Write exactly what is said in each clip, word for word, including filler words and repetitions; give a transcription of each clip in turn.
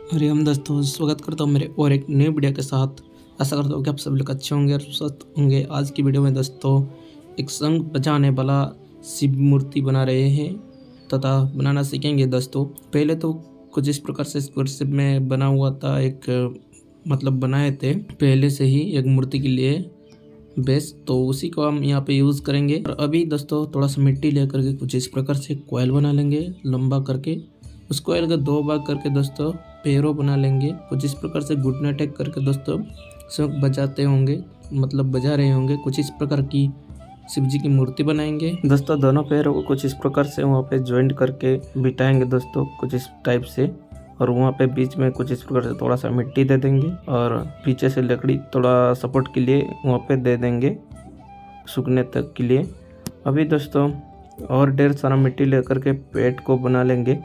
अरे हम दोस्तों स्वागत करता हूँ मेरे और एक नए वीडियो के साथ। आशा करता हूँ कि आप सब लोग अच्छे होंगे और स्वस्थ होंगे। आज की वीडियो में दोस्तों एक शंख बजाने वाला शिव मूर्ति बना रहे हैं तथा बनाना सीखेंगे दोस्तों। पहले तो कुछ इस प्रकार से शिव में बना हुआ था, एक मतलब बनाए थे पहले से ही एक मूर्ति के लिए बेस, तो उसी को हम यहाँ पे यूज़ करेंगे। और अभी दोस्तों थोड़ा सा मिट्टी लेकर के कुछ इस प्रकार से कोयल बना लेंगे लंबा करके। उस कोयल का दो भाग करके दोस्तों पैरों बना लेंगे। कुछ इस प्रकार से घुटना टेक करके दोस्तों शंख बजाते होंगे, मतलब बजा रहे होंगे। कुछ इस प्रकार की शिव जी की मूर्ति बनाएंगे दोस्तों। दोनों पैरों को कुछ इस प्रकार से वहाँ पे ज्वाइंट करके बिठाएंगे दोस्तों, कुछ इस टाइप से। और वहाँ पे बीच में कुछ इस प्रकार से थोड़ा सा मिट्टी दे देंगे और पीछे से लकड़ी थोड़ा सपोर्ट के लिए वहाँ पे दे देंगे सूखने तक के लिए। अभी दोस्तों और ढेर सारा मिट्टी लेकर के पेट को बना लेंगे।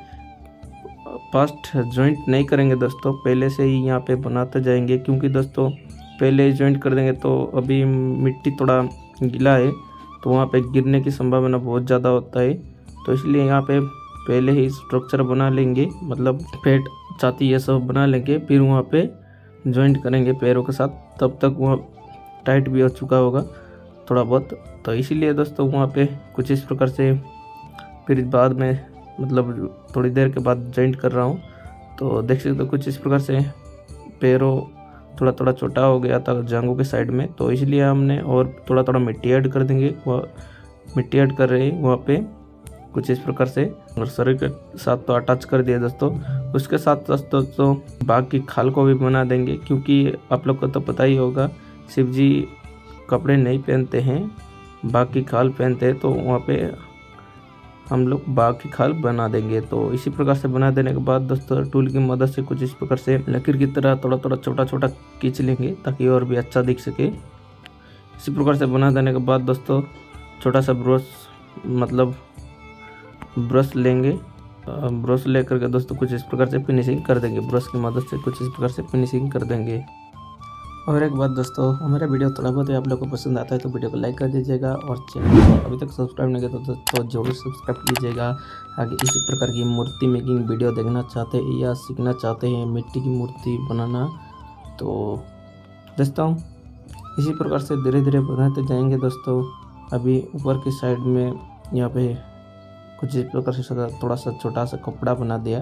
फास्ट जॉइंट नहीं करेंगे दोस्तों, पहले से ही यहाँ पे बनाते जाएंगे, क्योंकि दोस्तों पहले जॉइंट कर देंगे तो अभी मिट्टी थोड़ा गीला है तो वहाँ पे गिरने की संभावना बहुत ज़्यादा होता है। तो इसलिए यहाँ पे पहले ही स्ट्रक्चर बना लेंगे, मतलब पेट छाती ये सब बना लेंगे, फिर वहाँ पे जॉइंट करेंगे पैरों के साथ। तब तक वहाँ टाइट भी हो चुका होगा थोड़ा बहुत। तो इसीलिए दोस्तों वहाँ पे कुछ इस प्रकार से फिर बाद में मतलब थोड़ी देर के बाद जॉइंट कर रहा हूँ। तो देख सकते हो कुछ इस प्रकार से पैरों थोड़ा थोड़ा छोटा हो गया था जांघों के साइड में, तो इसलिए हमने और थोड़ा थोड़ा मिट्टी ऐड कर देंगे। वह मिट्टी ऐड कर रहे हैं वहाँ पे कुछ इस प्रकार से, और शरीर के साथ तो अटैच कर दिया दोस्तों। उसके साथ दोस्तों तो बाघ की खाल को भी बना देंगे, क्योंकि आप लोग को तो पता ही होगा शिव जी कपड़े नहीं पहनते हैं, बाघ की खाल पहनते हैं। तो वहाँ पे हम लोग बाघ की खाल बना देंगे। तो इसी प्रकार से बना देने के बाद दोस्तों टूल की मदद से कुछ इस प्रकार से लकीर की तरह थोड़ा थोड़ा छोटा छोटा खींच लेंगे ताकि और भी अच्छा दिख सके। इसी प्रकार से बना देने के बाद दोस्तों छोटा सा ब्रश मतलब ब्रश लेंगे, ब्रश लेकर के दोस्तों कुछ इस प्रकार से फिनिशिंग कर देंगे। ब्रश की मदद से कुछ इस प्रकार से फिनिशिंग कर देंगे। और एक बात दोस्तों, हमारा वीडियो थोड़ा बहुत आप लोगों को पसंद आता है तो वीडियो को लाइक कर दीजिएगा, और चैनल को अभी तक सब्सक्राइब नहीं किया तो दोस्तों जरूर सब्सक्राइब कीजिएगा। आगे इसी प्रकार की मूर्ति मेकिंग वीडियो देखना चाहते हैं या सीखना चाहते हैं मिट्टी की मूर्ति बनाना, तो दोस्तों इसी प्रकार से धीरे धीरे बनाते जाएंगे दोस्तों। अभी ऊपर की साइड में यहाँ पे कुछ इस प्रकार से थोड़ा सा छोटा सा कपड़ा बना दिया।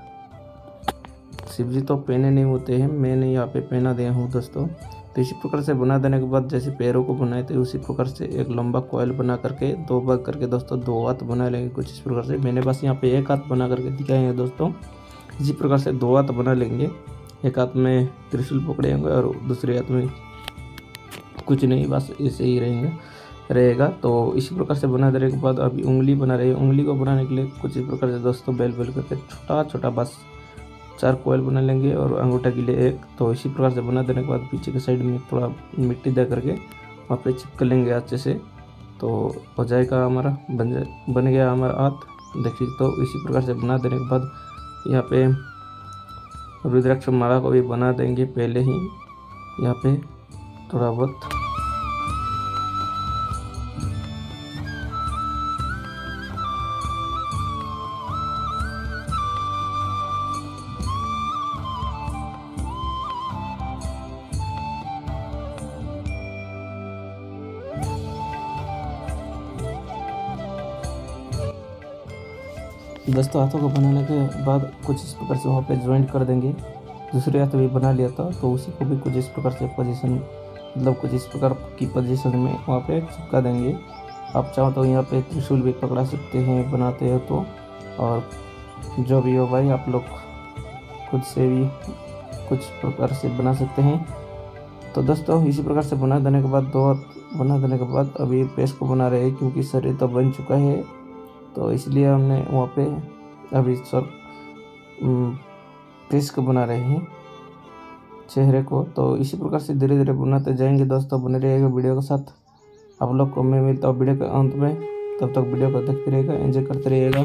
शिव जी तो पहने नहीं होते हैं, मैंने यहाँ पे पहना दिया हूँ दोस्तों। तो इसी प्रकार से बना देने के बाद जैसे पैरों को बनाए थे उसी प्रकार से एक लंबा कोयल बना करके दो भाग करके दोस्तों दो हाथ बना लेंगे। कुछ इस प्रकार से मैंने बस यहाँ पे एक हाथ बना करके दिखाए हैं दोस्तों। इसी प्रकार से दो हाथ बना लेंगे, एक हाथ में त्रिशूल पकड़े होंगे और दूसरे हाथ में कुछ नहीं, बस ऐसे ही रहेंगे रहेगा। तो इसी प्रकार से बना देने के बाद अभी उंगली बना रहे हैं। उंगली को बनाने के लिए कुछ इस प्रकार से दोस्तों बेल बेल करके छोटा छोटा बस चार कोयल बना लेंगे और अंगूठा के लिए एक। तो इसी प्रकार से बना देने के बाद पीछे के साइड में थोड़ा मिट्टी दे करके वहाँ पे चिपक लेंगे अच्छे से, तो हो जाएगा हमारा बन जाए बन गया हमारा हाथ। देखिए तो इसी प्रकार से बना देने के बाद यहाँ पे रुद्राक्ष माला को भी बना देंगे पहले ही यहाँ पे थोड़ा बहुत। दोस्तों हाथों को बनाने के बाद कुछ इस प्रकार से वहाँ पे ज्वाइंट कर देंगे। दूसरे हाथ भी बना लिया था तो उसी को भी कुछ इस प्रकार से पोजीशन मतलब कुछ इस प्रकार की पोजीशन में वहाँ पे चिपका देंगे। आप चाहो तो यहाँ पे त्रिशूल भी पकड़ा सकते हैं बनाते हो तो, और जो भी हो भाई आप लोग खुद से भी कुछ प्रकार से बना सकते हैं। तो दोस्तों इसी प्रकार से बना देने के बाद दो हाथ बना देने के बाद अभी पेस्ट को बना रहे हैं, क्योंकि शरीर तो बन चुका है तो इसलिए हमने वहाँ पे अभी सर फेस को बना रहे हैं चेहरे को। तो इसी प्रकार से धीरे धीरे बनाते जाएंगे दोस्तों। बने रहिएगा वीडियो के साथ। आप लोग को मैं मिलता हूँ वीडियो के अंत में, तब तक वीडियो को देखते रहिएगा, एंजॉय करते रहिएगा।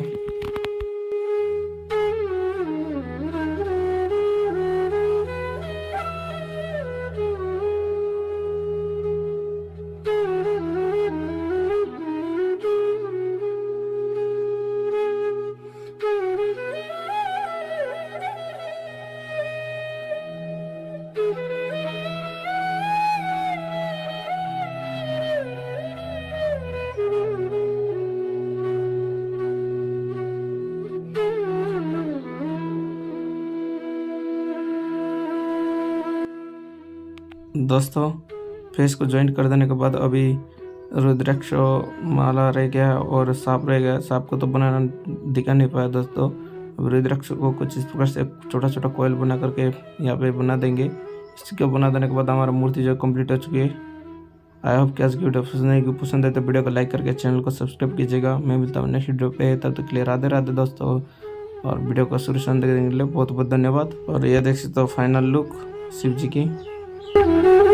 दोस्तों फेस को ज्वाइंट कर देने के बाद अभी रुद्राक्ष माला रह गया और सांप रह गया। सांप को तो बनाना दिखा नहीं पाया दोस्तों। अब रुद्राक्ष को कुछ इस प्रकार से छोटा छोटा कोयल बना करके यहाँ पे बना देंगे। इसको बना देने के बाद हमारा मूर्ति जो कंप्लीट हो चुकी है। आई होप कि आज की वीडियो पसंद आएगी। पसंद है तो वीडियो को लाइक करके चैनल को सब्सक्राइब कीजिएगा। मैं मिलता हूँ नेक्स्ट वीडियो पे, तब तक के लिए राधे राधे दोस्तों। और वीडियो को शुरू से अंत देखने के लिए बहुत बहुत धन्यवाद। और यह देख सकते हो फाइनल लुक शिव जी की।